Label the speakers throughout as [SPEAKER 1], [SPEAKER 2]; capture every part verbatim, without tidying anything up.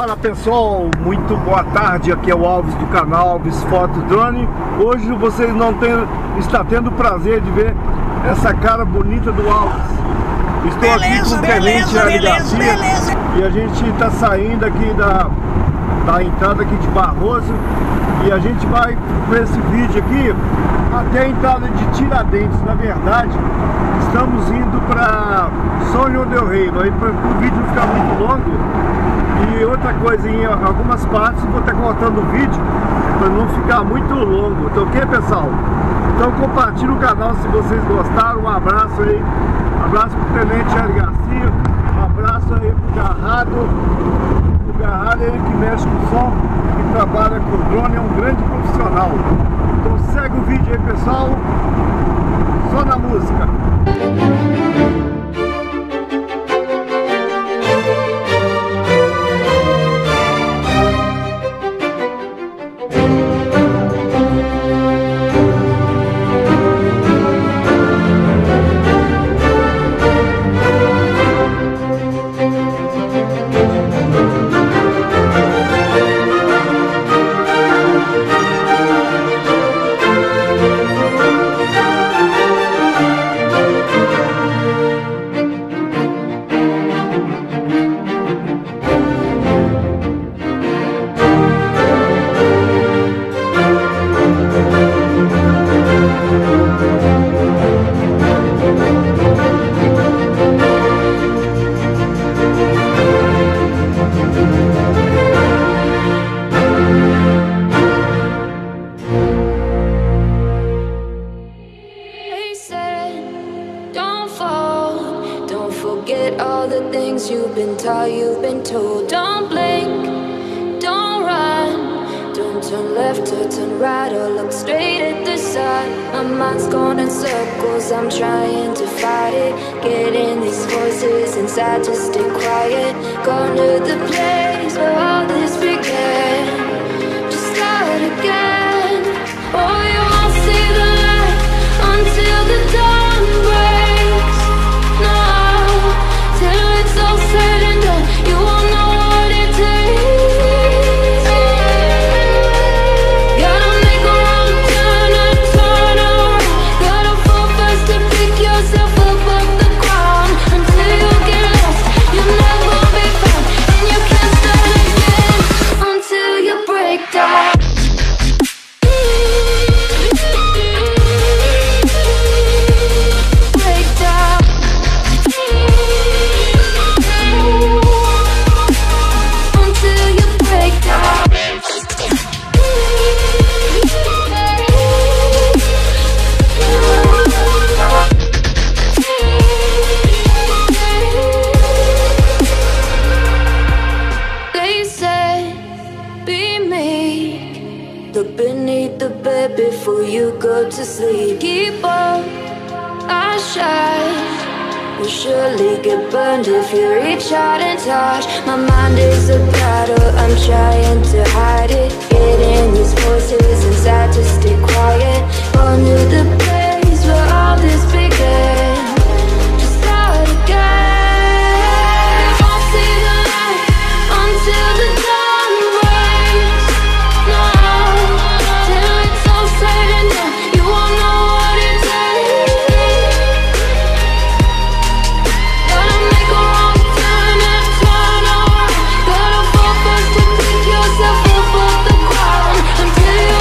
[SPEAKER 1] Fala pessoal, muito boa tarde, aqui é o Alves do canal Alves Foto Drone. Hoje vocês não tem, está tendo o prazer de ver essa cara bonita do Alves. Estou beleza, aqui com o Tenente beleza, beleza. E a gente está saindo aqui da, da entrada aqui de Barroso. E a gente vai com esse vídeo aqui até a entrada de Tiradentes. Na verdade, estamos indo para São João del Rei, para o vídeo não ficar muito longo. E outra coisa, em algumas partes vou estar cortando o vídeo para não ficar muito longo, tá ok, pessoal? Então compartilhe o canal se vocês gostaram. Um abraço aí, um abraço pro Tenente Hélio Garcia, um abraço aí pro Garrado. O Garrado é ele que mexe com o som, que trabalha com drone, é um grande profissional. Então segue o vídeo aí, pessoal, só na música.
[SPEAKER 2] Forget all the things you've been taught, you've been told. Don't blink, don't run, don't turn left or turn right or look straight at the sun. My mind's going in circles, I'm trying to fight it. Getting these voices inside to stay quiet. Going to the place where all this began. Just start again. Oh, you won't see the light until the dawn breaks. No, till it's all said and done, you won't know what it takes. Gotta make a wrong turn and turn around. Gotta fall fast to pick yourself up off the ground. Until you get lost, you'll never be found. And you can't start again until you break down. Look beneath the bed before you go to sleep. Keep on, I shine. You'll surely get burned if you reach out and touch. My mind is a battle, I'm trying to hide it. Getting these voices inside to stay quiet. On to the place where all this began. Just start again. You won't see the light until the dawn breaks. No, till it's all said and done, you won't know what it takes. Gotta make a wrong turn and turn around. Gotta fall first to pick yourself up off the ground. Until you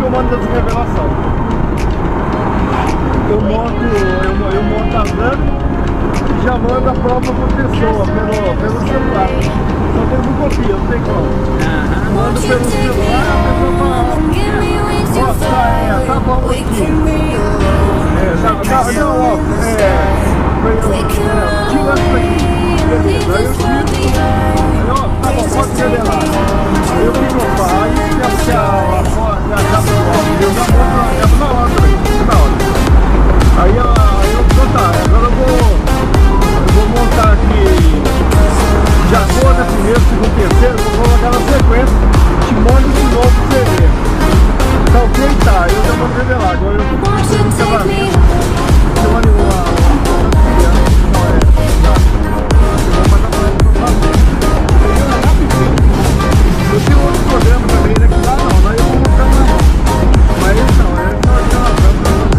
[SPEAKER 1] comando das revelações. Eu monto, eu, eu monto as lâminas e já mando a prova por pessoa, pelo, pelo celular. Só tem uma copia, não tem como. Uh-huh. Mando pelo celular, a pessoa fala, nossa, é, tá bom aqui. É, tá, tá, não, ó, é, tira isso aqui. Beleza, aí eu tiro, aí, ó, tá bom, pode revelar. Aí eu fico no pai, aí se a foto, a capa do óculos, eu já monto na hora também, na hora. Aí eu vou, tá, agora eu vou, eu vou montar aqui, já for na primeiro, segundo, terceiro, vou colocar na sequência, te mando de novo pra você ver. Tá ok? Tá, eu já vou revelar, agora eu vou fazer um casamento, eu vou animar. Eu tenho outro programa também, né? Que lá não, lá eu vou montar mais. Mas não, é só aquela câmera.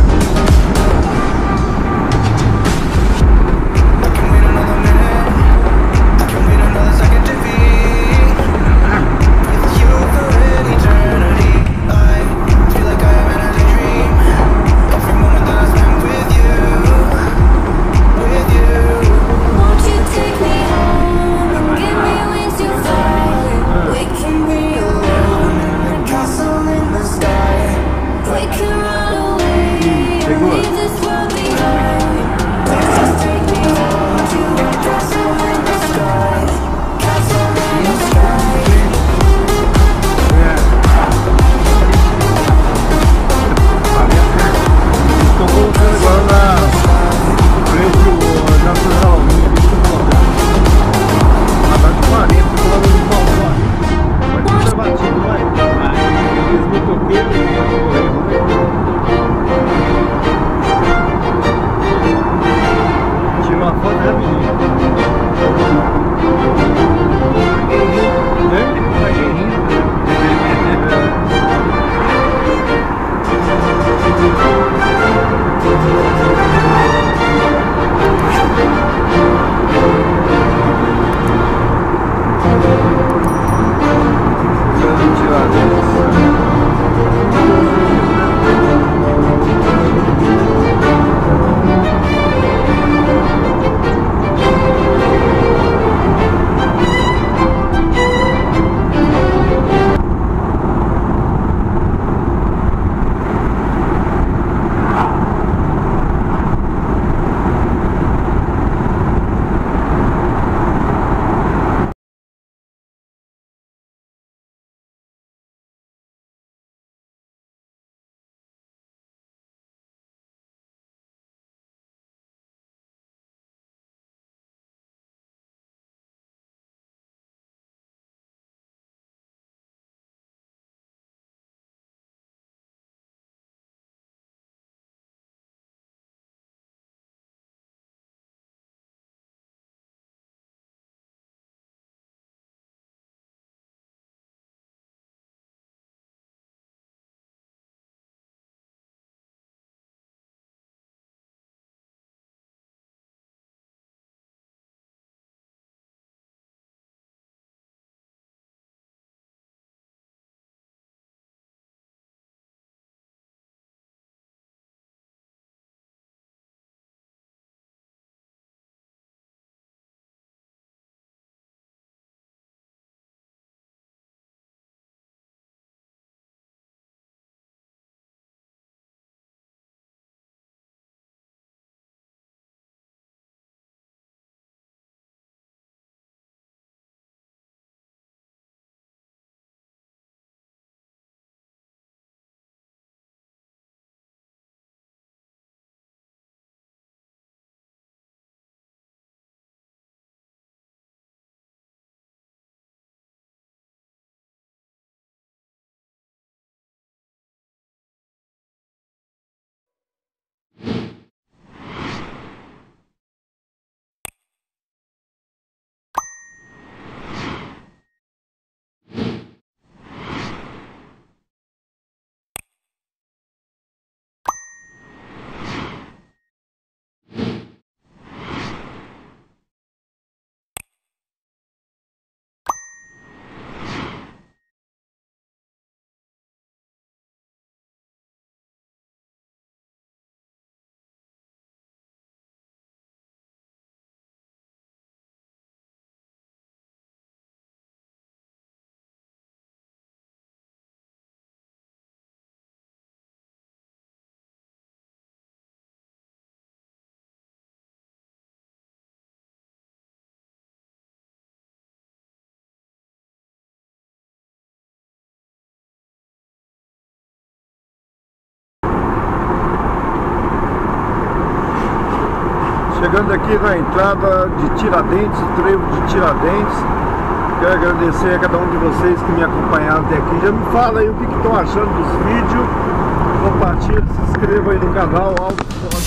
[SPEAKER 1] Chegando aqui na entrada de Tiradentes, o trevo de Tiradentes. Quero agradecer a cada um de vocês que me acompanharam até aqui. Já me fala aí o que estão achando dos vídeos. Compartilha, se inscreva aí no canal Alves.